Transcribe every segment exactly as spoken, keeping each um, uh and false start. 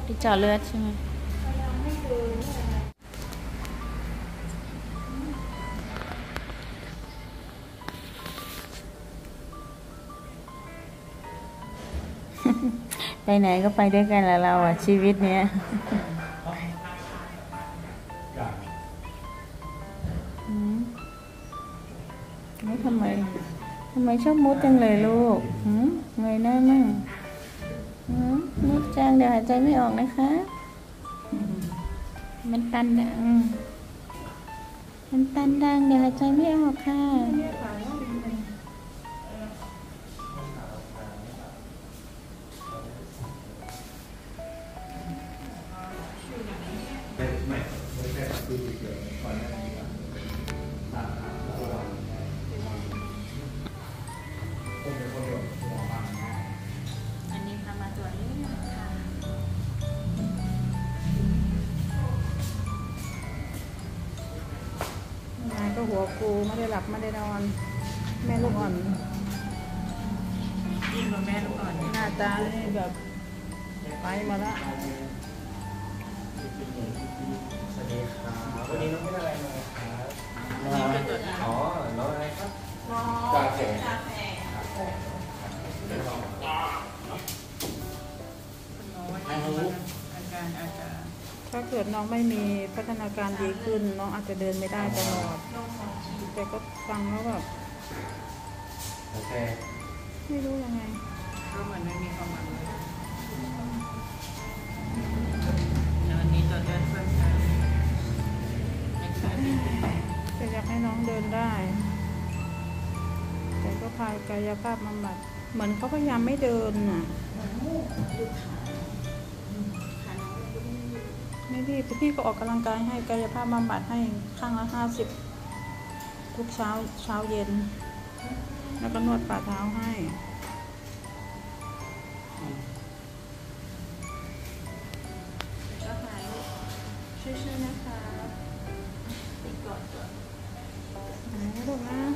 ที่เจาะเลือดใช่ไหมไปไหนก็ไปด้วยกันแล้วเราอ่ะชีวิตเนี้ยไม่ทำไมทำไมชอบมุดจังเลยลูกเงยหน้ามั่งมุดจังเดี๋ยวหายใจไม่ออกนะคะมันตันดังมันตันดังเดี๋ยวหายใจไม่ออกค่ะอันนี้พามาตรวจเลือดค่ะงานก็หัวกูไม่ได้หลับไม่ได้นอนแม่ลูกอ่อนยิ่งกว่าแม่ลูกอ่อนหน้าตานี่แบบไปมาละสวัสดีครับวันนี้น้องเป็นอะไรมาครับอ๋อน้องอะไรครับกาแฟกาแฟถ้าเกิดน้องไม่มีพัฒนาการดีขึ้นน้องอาจจะเดินไม่ได้ตลอดแต่ก็ฟังแล้วแบบโอเคไม่รู้ยังไงก็เหมือนไม่มีความหวังเลยในวันนี้ตัวเลือดเพิ่มขึ้นแต่อยากให้น้องเดินได้แต่ก็พากายภาพบำบัดเหมือนเขาพยายามไม่เดินน่ะไม่ดีพี่ก็ออกกำลังกายให้กายภาพบำบัดให้ข้างละห้าสิบทุกเช้าเช้าเย็นแล้วก็นวดฝ่าเท้าให้ก็หายช่วยๆนะคะติดก่อนก่อนหายนะลูกนะ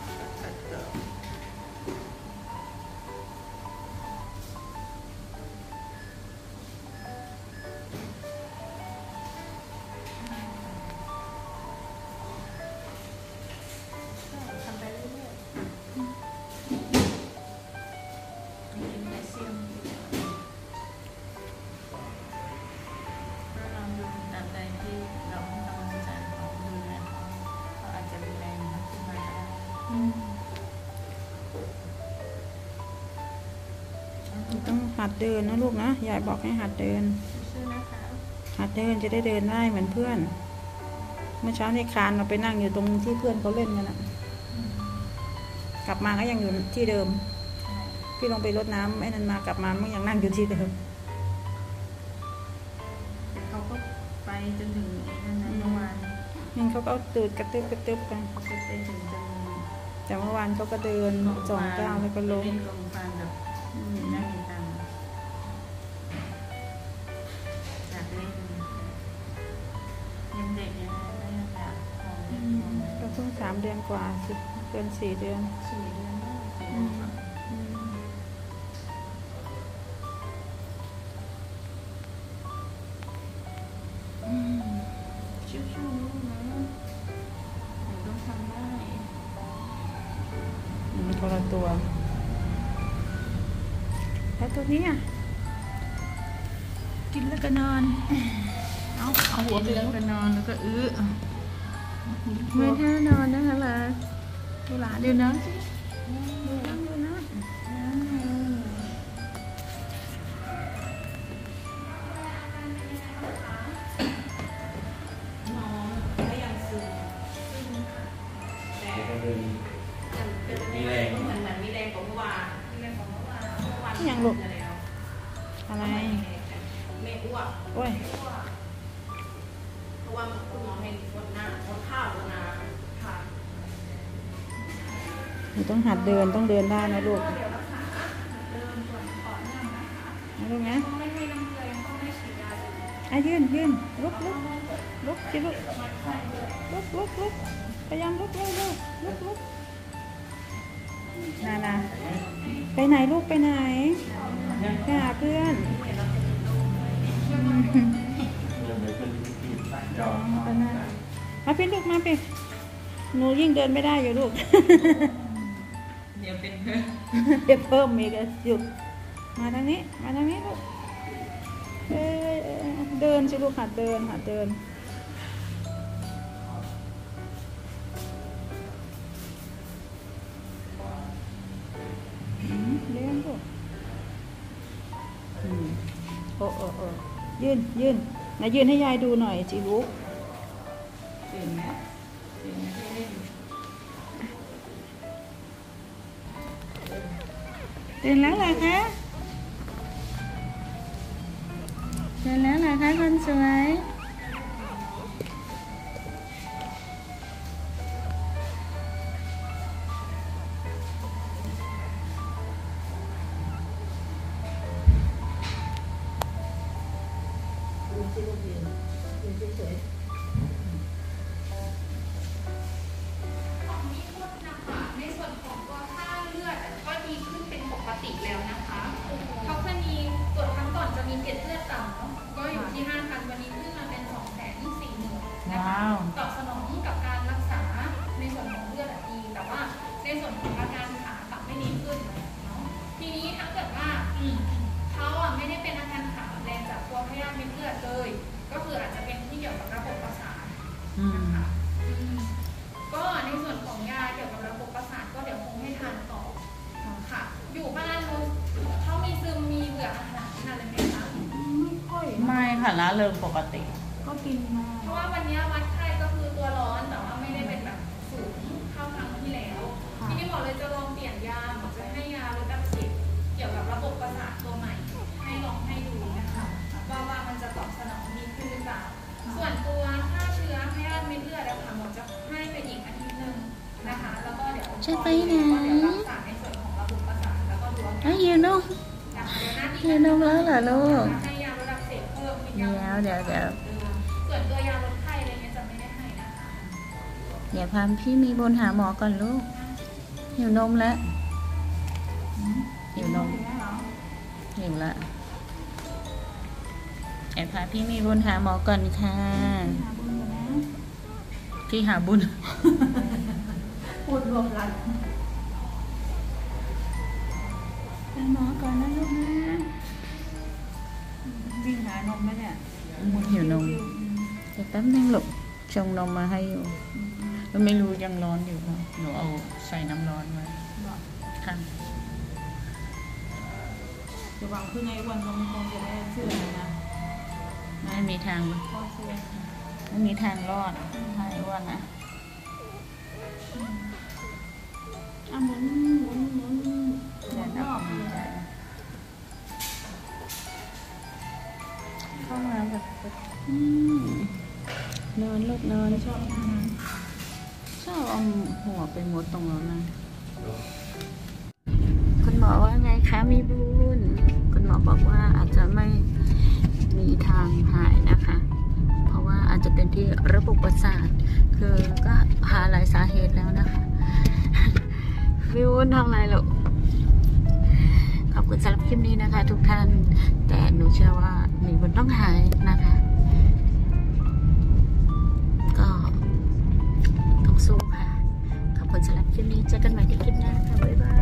ต้องหัดเดินนะลูกนะยายบอกให้หัดเดินหัดเดินจะได้เดินได้เหมือนเพื่อนเมื่อเช้าในคานเราไปนั่งอยู่ตรงที่เพื่อนเขาเล่นกันนะกลับมาก็ยังอยู่ที่เดิมพี่ลงไปรดน้ำไอ้นั่นมากลับมามันยังนั่งอยู่ที่เดิมเขาก็ไปจนถึงนั่นนะเมื่อวานนี่เขาก็ตื่นกระตึบกระตึบกันเขาไปไปถึงจนแต่เมื่อวานเขาก็เดินสองก้าวแล้วก็ล้มลงฟันแบบนั่งกินตังจากเล่นยังเด็กยังไม่อยากของเล่นก็เพิ่งสามเดือนกว่าสิเกินสี่เดือนสี่เดือนชิวๆนะหนูต้องทำได้มีคนละตัวแล้วตัวนี้อ่ะกินแล้วก็นอนเอาเอาหัวไปแล้วก็นอนแล้วก็อื้อไม่ท่านอนนะคะล่ะดูหลานเดี๋ยวนะดูนะดูนะมีแรงเหมือนเหมือนมีแรงของเมื่อวานมีแรงของเมื่อวานเมื่อวานยังลูกอะไรไม่อ้วกโอ้ยเพราะว่าคุณหมอให้งดน้ำงดข้าวงดน้ำค่ะหนูต้องหัดเดินต้องเดินได้นะลูกนะลูกนะอ่ะยืนยืนลุกลุกลุกสิลุกลุกลุกลุกพยายามลุกเร็วเร็วลุกลุกนานาไปไหนลูกไปไหนไปหาเพื่อนพี่ลูกมาพี่หนูยิ่งเดินไม่ได้อยู่ลูกเดี๋ยวเป็นเพื่อนเดี๋ยวเพิ่มอีกอะหยุดมาทางนี้มาทางนี้ลูกเอ้ยเดินสิลูกหัดเดินหัดเดินอืมเดินลูกอืมโอ้โอ้โอ้ยืนยืนไหนยืนให้ยายดูหน่อยจิลูกตื่นไหมตื่นไหมที่เล่นตื่นแล้วเหรอคะตื่นแล้วเหรอคะคนสวยในส่วนของตัวค่าเลือดก็ดีขึ้นเป็นปกติแล้วนะคะเขาจะมีตรวจครั้งก่อนจะมีเกล็ดเลือดต่ำเนาะก็อยู่ที่ ห้าพัน วันนี้ขึ้นมาเป็น สองแสนสี่หมื่น นะคะตอบสนองกับการรักษาในส่วนของเลือดดีแต่ว่าในส่วนของอาการขากลับไม่ดีขึ้นเนาะทีนี้ถ้าเกิดว่าเขาอ่ะไม่ได้เป็นอาการขาแรงจากตัวพยาธิเม็ดเลือดเลยก็คืออาจจะเป็นที่เกี่ยวกับระบบประสาทนะคะก็ในส่วนของยาเกี่ยวกับระบบประสาทก็เดี๋ยวคงให้ทานต่อค่ะอยู่บ้านเขามีซึมมีเบื่ออาหารทานอะไรไหมคะไม่ค่อยไม่ค่ะละเริงปกติก็กินมาเพราะว่าวันนี้วัดไข้ก็คือตัวร้อนแต่ว่าไม่ได้เป็นแบบสูงเท่าครั้งที่แล้วทีนี้หมอเลยจะลองเปลี่ยนยาหมอจะให้ยาลดอักเสบเกี่ยวกับระบบประสาทตัวใหม่ให้ลองให้ดูนะคะว่าว่ามันจะตอบสนองดีขึ้นหรือเปล่าส่วนตัวฆ่าเชื้อพยาธิเม็ดเลือดนะคะหมอจะให้ไปอีกอาทิตย์นึงนะคะแล้วก็เดี๋ยวจะไปไหนเดี๋ยวรักษาในส่วนของระบบประสาทแล้วก็ดูอาการยืนลูกยืนลูกแล้วเหรอลูกให้ยาลดอักเสบเพิ่มเป็นเดี๋ยายวเดี๋ยวเดี๋ยวส่วนตัวยาลดไข้อะไรเงี้ยจะไม่ได้ให้นะคะเดี๋ยวพาพี่มีบนหาหมอก่อนลูกหิวนมแล้วหิวนมหิวละเดี๋ยวพาพี่มีบนหาหมอก่อนค่ะพี่หาบุญพูดรวมรันหาหมอก่อนนะลูกนะวิ่งหานมไหมเนี่ยหิวนมเดี๋ยวแป๊บนึงลูกชงนมมาให้อยู่แล้วไม่รู้ยังร้อนอยู่เปล่าหนูเอาใส่น้ำร้อนไว้ค่ะจะวางขึ้นในวันคงคงจะไม่เชื่อนะไม่มีทางพ่อเชื่อไม่มีทางรอดให้อ้วนนะอ่ะหมุนหมุนหมุนหมุนรอบเข้ามาแบบอืมนอนลูกนอนชอบชอบเอาหัวไปมดตรงนั้นนะคุณหมอว่าไงคะมีบุญคุณหมอบอกว่าอาจจะไม่มีทางหายนะคะเพราะว่าอาจจะเป็นที่ระบบประสาทคือก็หาหลายสาเหตุแล้วนะคะวิวทำไรลูกขอบคุณสำหรับคลิปนี้นะคะ ทุกท่านแต่หนูเชื่อว่ามีบุญต้องหายนะคะก็ต้องสู้ค่ะขอบคุณสำหรับคลิปนี้เจอกันใหม่ที่คลิปหน้าค่ะบ๊ายบาย